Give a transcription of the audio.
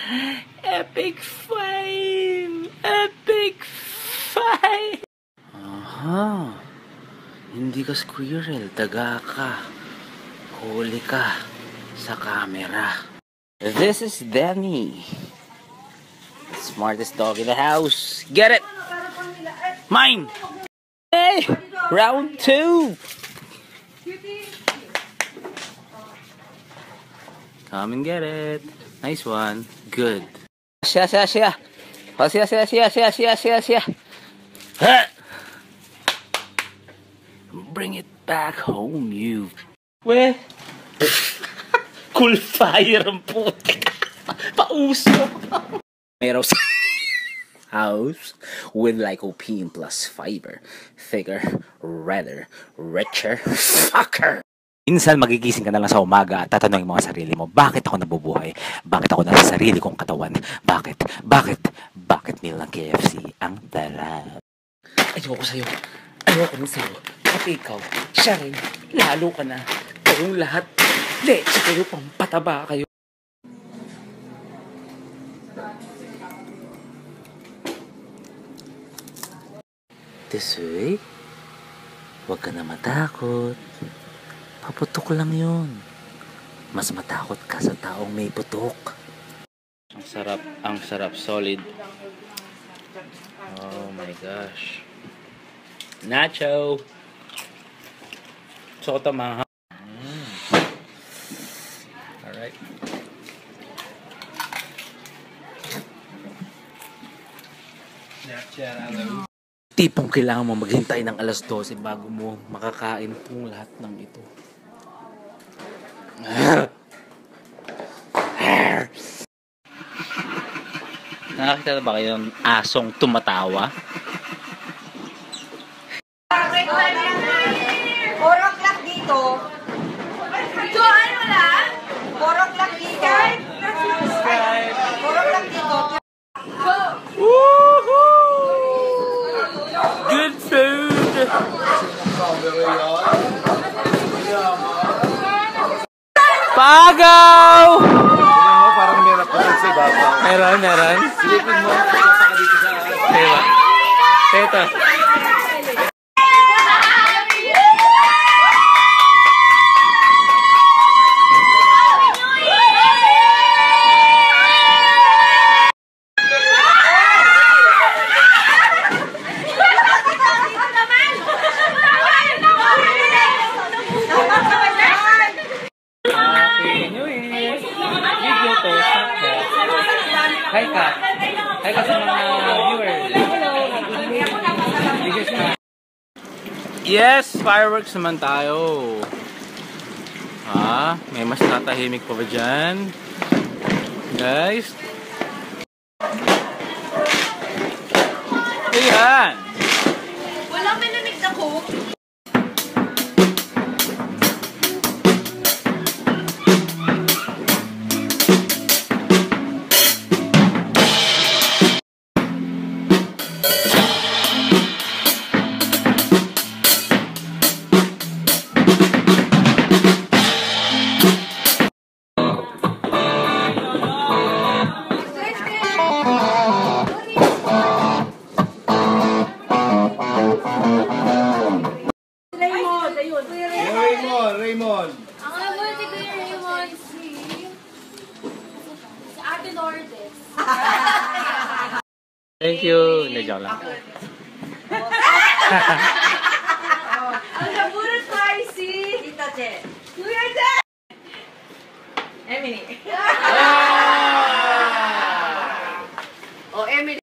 Epic fine! Epic fine! Aha! Hindi ka squirrel, daga ka. Huli ka sa camera. This is Danny. The smartest dog in the house. Get it! Mine! Hey! Round 2! Come and get it. Nice one. Good. Siya. Oh, siya. Ha! Bring it back home, you. Weh? Cool fire ang putik. Pauso. Meron house with lycopene plus fiber. Thicker, redder, richer. Fucker! Minsan magigising ka na lang sa umaga at tatanungin mo sa sarili mo, bakit ako nabubuhay? Bakit ako nasa sarili kong katawan? Bakit nilang KFC ang dala? Ayoko sa'yo. Ayoko rin sa'yo. Pati ikaw, siya rin. Lalo ka na. Kayong lahat. Leche kayo, pampataba kayo. This way? Huwag ka na matakot. Paputok lang yun. Mas matakot ka sa taong may putok. Ang sarap, solid. Oh my gosh. Nacho! Sota maha. Alright. Tipong kailangan mo maghintay ng alas 12 bago mo makakain pong lahat ng ito. Nakakita na ba kayo ng asong tumatawa? 4 o'clock dito. So, ano lang? 4 o'clock dito. 4 o'clock dito. Woohoo! Good food! Pagaw! Parang meron pa sa ibabaw. Meron. Silipin mo, saka dito sa... Diba? Ito. Hi ka sa mga viewers. Yes, fireworks naman tayo. May mas tatahimik pa ba dyan? Guys. Ayan. Walang minamig na coke. Raymond. Ang abuti ko yung Raymond. Si Ate Lourdes. Thank you. Hindi, joke lang. Ang nabunod ko ay si Tita Che. Kuya Che! Emily.